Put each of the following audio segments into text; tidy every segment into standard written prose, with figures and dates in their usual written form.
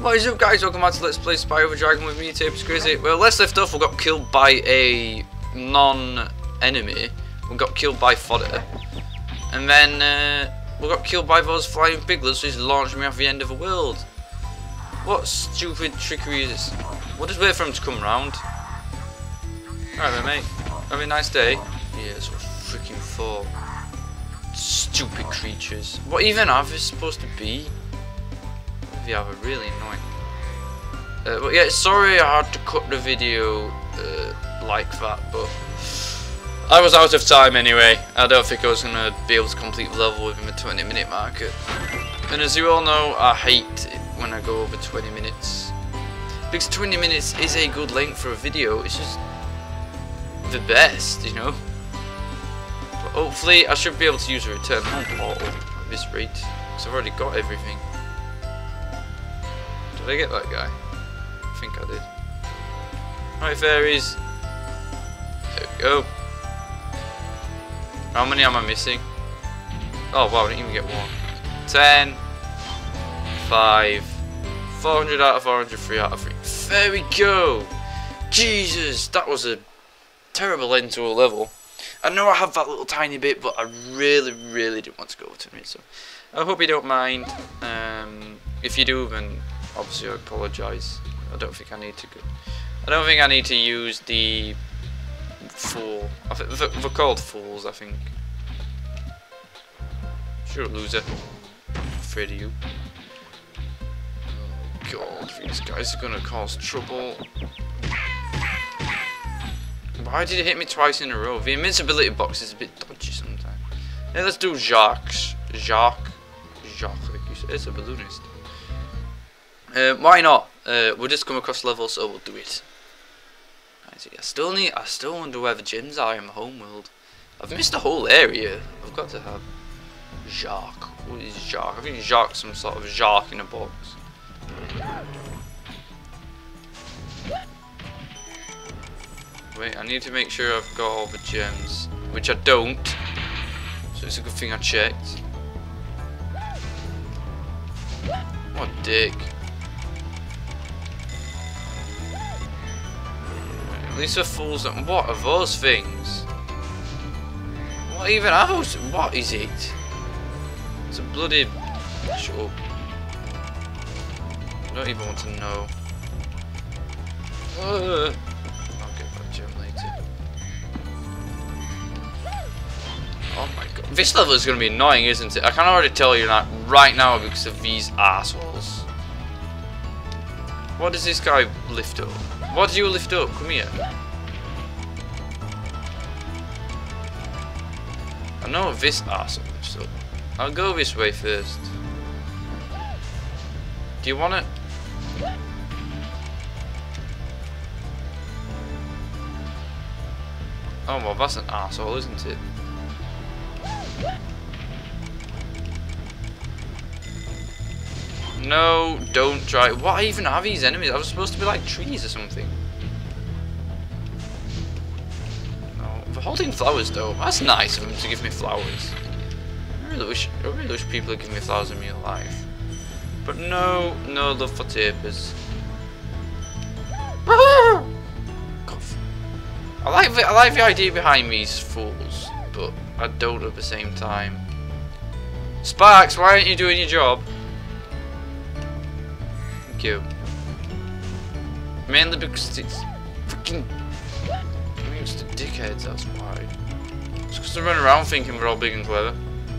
What is up, guys? Welcome back to Let's Play Spyro the Dragon with me, TapersCrazy. Well, let's left off. We got killed by a non-enemy. We got killed by fodder, and then we got killed by those flying piglets, which launched me off the end of the world. What stupid trickery is this? We'll just wait for him to come round. Alright then, mate. Have a nice day. Yeah, that's what freaking for. Stupid creatures. What even are they supposed to be? Yeah, they're really annoying. But yeah, sorry I had to cut the video like that, but I was out of time anyway. I don't think I was going to be able to complete the level within the 20-minute marker. And as you all know, I hate it when I go over 20 minutes. Because 20 minutes is a good length for a video. It's just the best, you know. But hopefully I should be able to use a return home portal at this rate, because I've already got everything. Did I get that guy? I think I did. Right, fairies. There we go. How many am I missing? Oh wow, I didn't even get one. 10, 5, 400 out of 400, 3 out of 3. There we go! Jesus, that was a terrible end to a level. I know I have that little tiny bit, but I really didn't want to go over 2 minutes. So I hope you don't mind. If you do, then obviously I apologise. I don't think I need to go. I don't think I need to use the fool. I think they're called fools, I think. Sure, loser. I'm afraid of you. Oh god, these guys are gonna cause trouble. Why did it hit me twice in a row? The invincibility box is a bit dodgy sometimes. Hey, let's do Jaques. Jaques, like you said. It's a balloonist. Why not? We'll just come across level, so we'll do it. I still wonder where the gyms are in my homeworld. I've missed the whole area. I've got to have Jaques. What is Jaques? I think Jaques, some sort of Jaques in a box. Wait, I need to make sure I've got all the gems, which I don't. So it's a good thing I checked. What a dick. At least the fools don't. What are those things? What even are those? What is it? It's a bloody. Shut up. I don't even want to know. I'll get that gem later. Oh my god. This level is going to be annoying, isn't it? I can already tell you that right now because of these assholes. What does this guy lift up? What do you lift up? Come here. I know what this arsehole lifts up. I'll go this way first. Do you want it? Oh well, that's an arsehole, isn't it? No, don't try. What even are these enemies? I was supposed to be like trees or something. No, they're holding flowers though. That's nice of them to give me flowers. I really wish people would give me flowers in real life. But no love for tapers. I like the idea behind these fools, but I don't at the same time. Sparks, why aren't you doing your job? Thank you. Mainly because it's freaking. I mean, it's the dickheads, that's why. It's because they run around thinking we're all big and clever.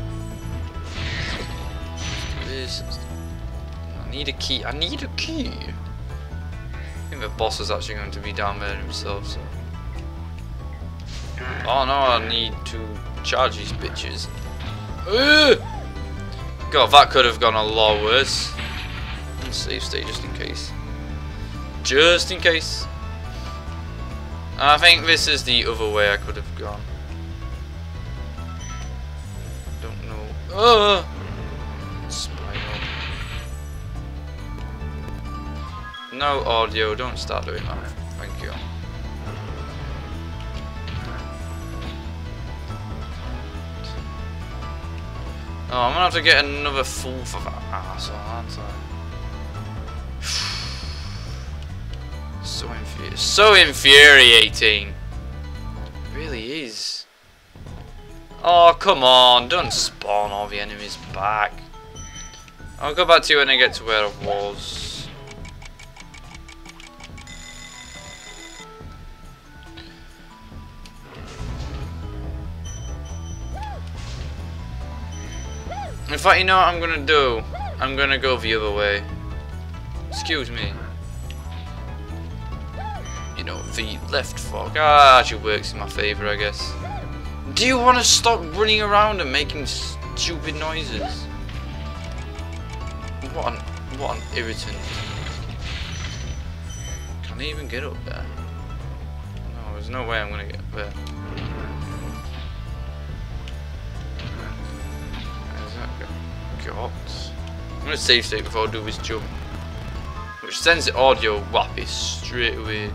This. I need a key. I need a key. I think the boss is actually going to be down there himself, so. Oh no, I need to charge these bitches. God, that could have gone a lot worse. Save state just in case. Just in case. I think this is the other way I could have gone. Don't know. Spyro. No audio, don't start doing that. Thank you. Oh, I'm gonna have to get another fool for that arsehole, aren't I? So infuriating. It really is. Oh, come on. Don't spawn all the enemies back. I'll go back to you when I get to where I was. In fact, you know what I'm gonna do? I'm gonna go the other way. Excuse me. You know, the left fork actually works in my favour, I guess. Do you want to stop running around and making stupid noises? What an irritant. Can I even get up there? No, there's no way I'm gonna get up there. Where's that got? I'm gonna save state before I do this jump. Which sends the audio wappy straight away.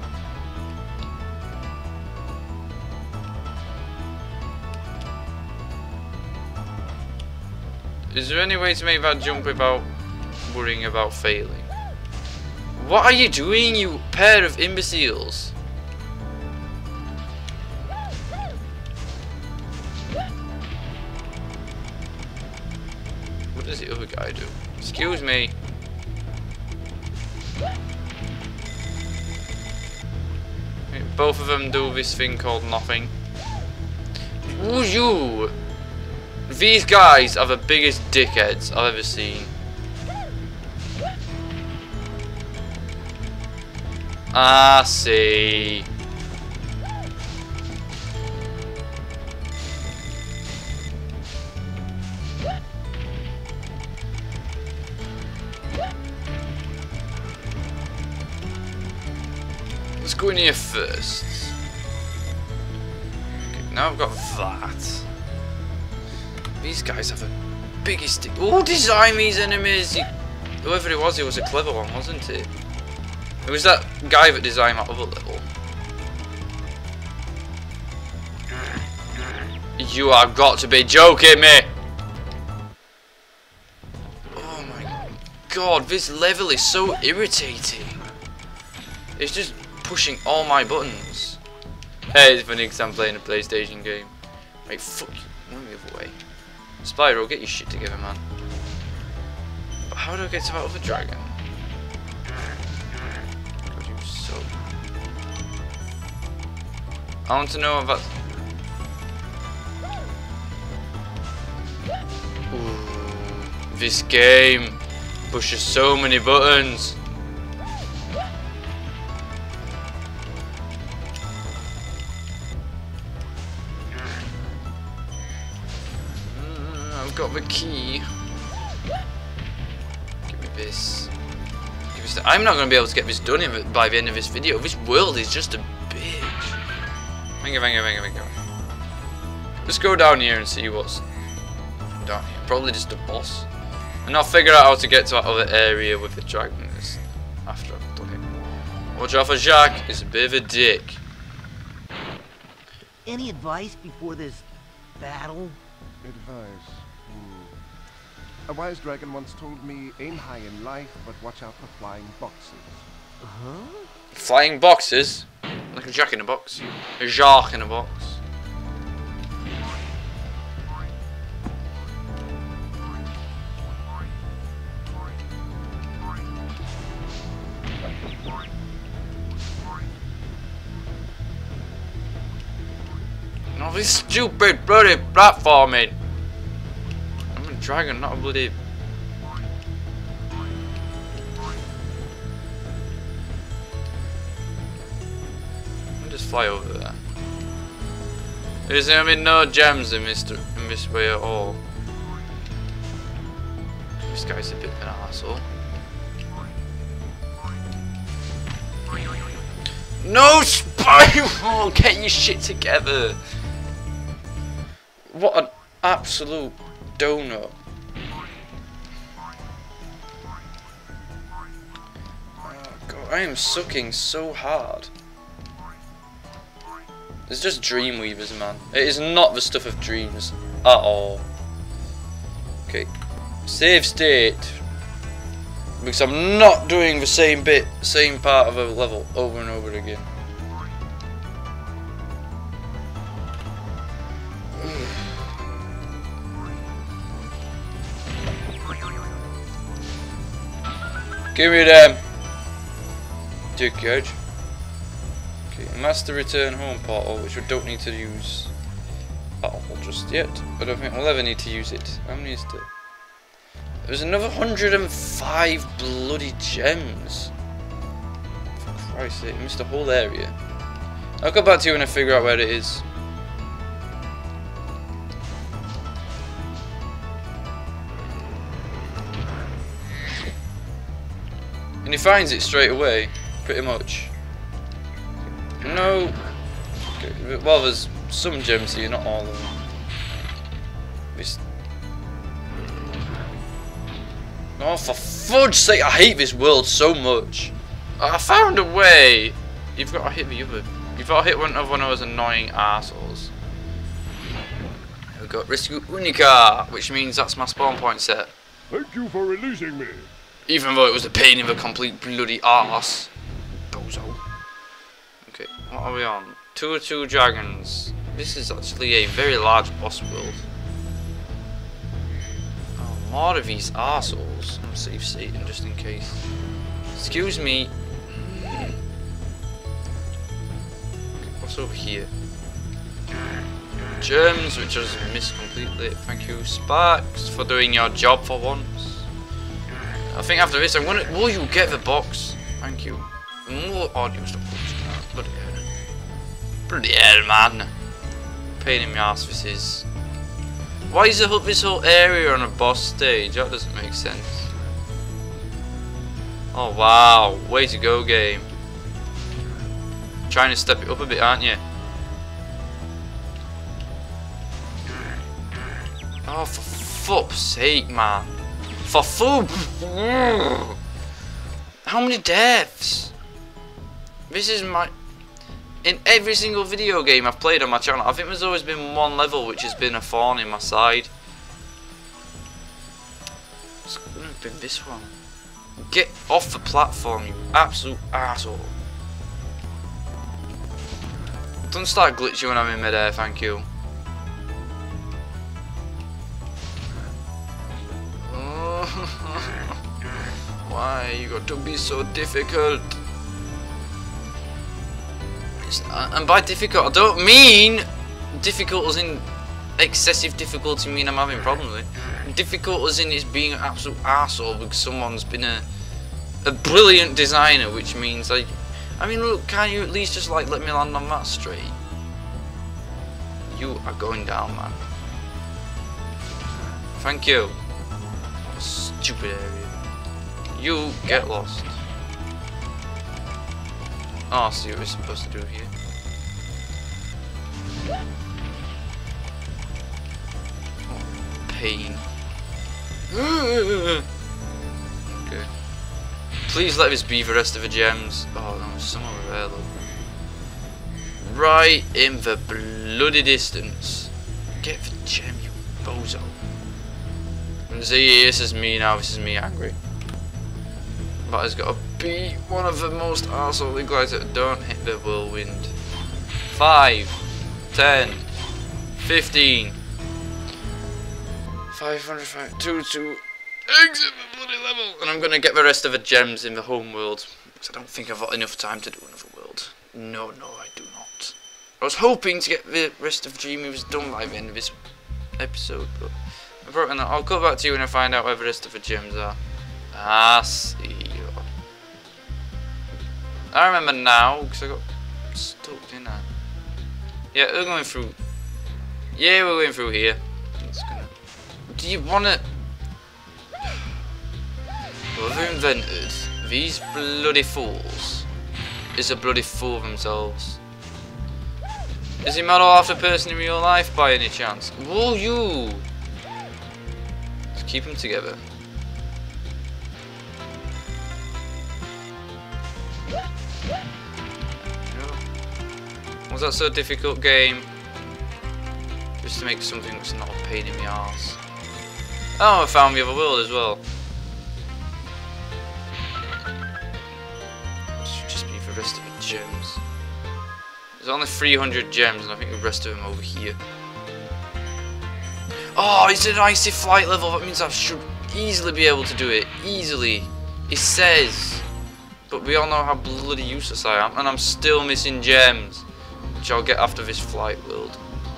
Is there any way to make that jump without worrying about failing? What are you doing, you pair of imbeciles? What does the other guy do? Excuse me. Both of them do this thing called nothing. Ooh, you! These guys are the biggest dickheads I've ever seen. I see. Let's go in here first. Okay, now I've got that. These guys have the biggest. Who designed these enemies? Whoever it was a clever one, wasn't it? It was that guy that designed that other level. You have got to be joking me! Oh my god, this level is so irritating. It's just pushing all my buttons. Hey, it's funny because I'm playing a PlayStation game. Like, fuck you, move the other way. Spyro, get your shit together, man. But how do I get to that other dragon? God, you so... I want to know about... Ooh, this game pushes so many buttons. I've got the key. Give me this. Give me this. I'm not going to be able to get this done by the end of this video. This world is just a bitch. Venga. Let's go down here and see what's down here. Probably just a boss. And I'll figure out how to get to that other area with the dragons after I've done it. Watch out for Jaques. He's a bit of a dick. Any advice before this battle? Advice? A wise dragon once told me, aim high in life, but watch out for flying boxes. Huh? Flying boxes? Like a jack in a box. A Jaques in a box. No, this stupid bloody platforming. I'm a dragon, not a bloody... I'll just fly over there. There's gonna be no gems in this way at all. This guy's a bit of an asshole. No, Spyro! Get your shit together! What an absolute donut. Oh god, I am sucking so hard. It's just Dreamweavers, man. It is not the stuff of dreams at all. Okay, save state. because I'm not doing the same bit, same part of a level over and over again. Give me them. Dickhead. Okay, master return home portal, which we don't need to use at all just yet. I don't think we'll ever need to use it. How many is there? There's another 105 bloody gems. For Christ's sake, I missed the whole area. I'll come back to you when I figure out where it is. And he finds it straight away, pretty much. No. Okay. Well, there's some gems here, not all of them. Oh, for fudge's sake, I hate this world so much. I found a way. You've got to hit the other. You've got to hit one of those annoying assholes. We've got Rescue Unica, which means that's my spawn point set. Thank you for releasing me. Even though it was a pain in the complete bloody arse. Bozo. Okay, what are we on? 2 dragons. This is actually a very large boss world. Oh, more of these arseholes. I'm save Satan just in case. Excuse me. Okay, what's over here? Gems, which I just missed completely. Thank you, Sparks, for doing your job for once. I think after this I'm gonna. Will you get the box? Thank you. More audio stuff. Bloody hell. Bloody hell, man. Pain in my ass this is. Why is this whole area on a boss stage? That doesn't make sense. Oh wow. Way to go, game. Trying to step it up a bit, aren't you? Oh, for fuck's sake, man. For food! How many deaths? This is my... In every single video game I've played on my channel, I think there's always been one level which has been a thorn in my side. It's gonna have been this one. Get off the platform, you absolute asshole. Don't start glitching when I'm in midair, thank you. Why you got to be so difficult? And by difficult, I don't mean difficult as in excessive difficulty. Mean I'm having problems with it. Difficult as in it's being an absolute arsehole because someone's been a brilliant designer, which means like, I mean, look, can't you at least just like let me land on that straight? You are going down, man. Thank you. Stupid area. You get lost. Oh, I see what we're supposed to do here. Oh, pain. Okay. Please let this be the rest of the gems. Oh, no, there's some over there, look. Right in the bloody distance. Get the gem, you bozo. And see, this is me now, this is me angry. But it's got to be one of the most arsehole glides that don't hit the whirlwind. 5, 10, 15, 500, 2, exit the bloody level. And I'm going to get the rest of the gems in the home world. Because I don't think I've got enough time to do another world. No, I do not. I was hoping to get the rest of Dream Moves done by the end of this episode, but I'll come back to you when I find out where the rest of the gems are. I see you. I remember now, because I got stuck, didn't I? Yeah, we're going through. Yeah, we're going through here. Do you want to... Whoever invented these bloody fools is a bloody fool themselves. Is he model after a person in real life by any chance? Whoa, you! Let's keep them together. Was that so difficult, game? Just to make something that's not a pain in the arse. Oh, I found the other world as well. the rest of the gems. There's only 300 gems, and I think the rest of them over here. Oh, it's an icy flight level. That means I should easily be able to do it. Easily. It says. But we all know how bloody useless I am, and I'm still missing gems, which I'll get after this flight world.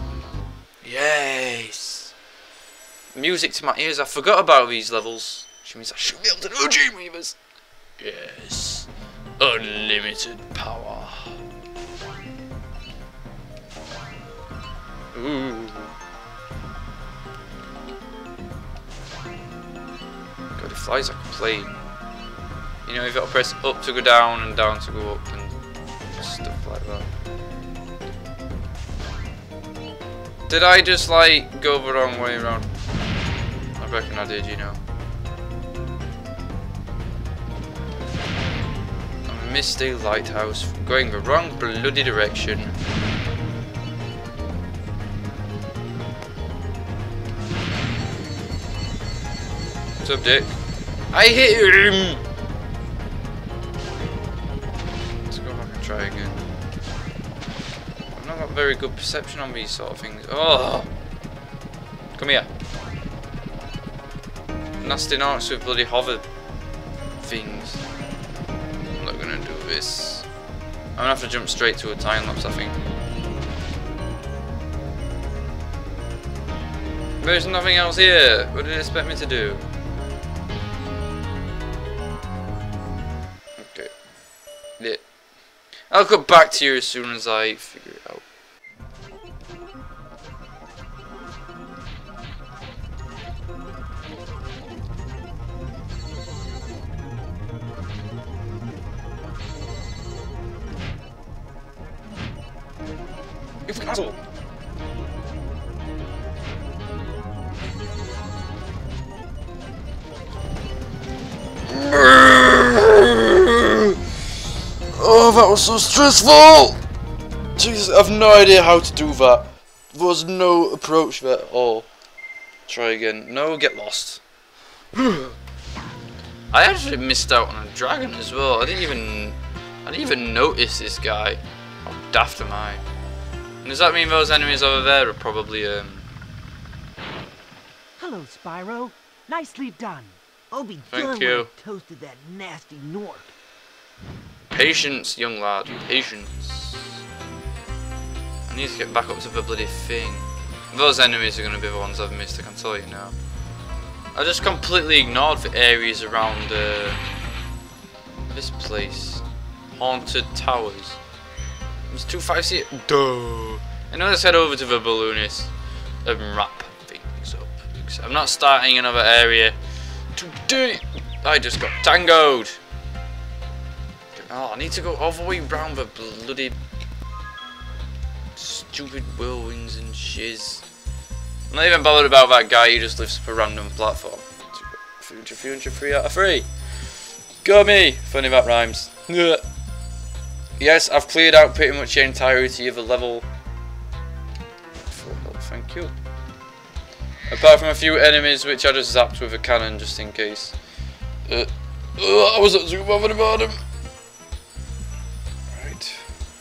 Yes! Music to my ears. I forgot about these levels, which means I should be able to do Dreamweavers. Yes. Unlimited power. Ooh. God, it flies like a plane. You know, you've got to press up to go down and down to go up and stuff like that. Did I just like go the wrong way around? I reckon I did, you know. I missed a lighthouse, going the wrong bloody direction. What's up, Dick? I hit him! Let's go back and try again. I've not got very good perception on these sort of things. Oh! Come here. Nasty narcs with bloody hover things. I'm not gonna do this. I'm gonna have to jump straight to a time lapse, I think. There's nothing else here. What did it expect me to do? Okay. Yeah. I'll go back to you as soon as I figure it out. You fucking asshole! Oh, that was so stressful! Jesus, I have no idea how to do that. There was no approach to that at all. Try again. No, get lost. I actually missed out on a dragon as well. I didn't even notice this guy. How daft am I? And does that mean those enemies over there are probably Hello, Spyro. Nicely done. I'll be Thank done you. when I toasted that nasty Nork. Patience, young lad. Patience. I need to get back up to the bloody thing. Those enemies are going to be the ones I've missed, I can tell you now. I just completely ignored the areas around this place. Haunted towers. There's 256. Duh. And now let's head over to the balloonist and wrap things up. Because I'm not starting another area today. I just got tangoed. Oh, I need to go all the way round the bloody stupid whirlwinds and shiz. I'm not even bothered about that guy who just lifts up a random platform. 303 out of 3. Got me! Funny that rhymes. Yes, I've cleared out pretty much the entirety of the level. Thank you. Apart from a few enemies which I just zapped with a cannon just in case. I wasn't too bothered about them. Right.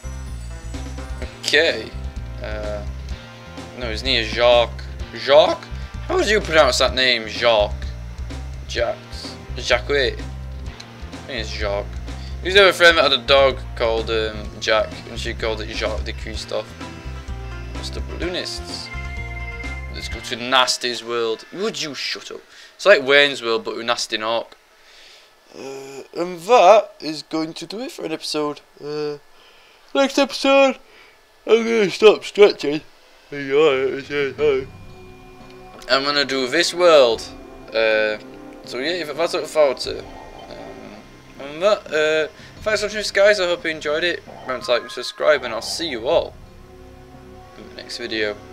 Okay. No, his name is Jaques. Jaques? How would you pronounce that name? Jaques. Jaques. Jaques. I think it's Jaques. He's have a friend that had a dog called Jack, and she called it Jacques de Christophe. What's the balloonists? Let's go to Nasty's world. Would you shut up? It's like Wayne's World, but with Nasty Narc. And that is going to do it for an episode. Next episode, I'm gonna stop stretching. I'm gonna do this world. So yeah, that's what I thought to. And that, thanks for watching this, guys. I hope you enjoyed it. Remember to like and subscribe, and I'll see you all in the next video.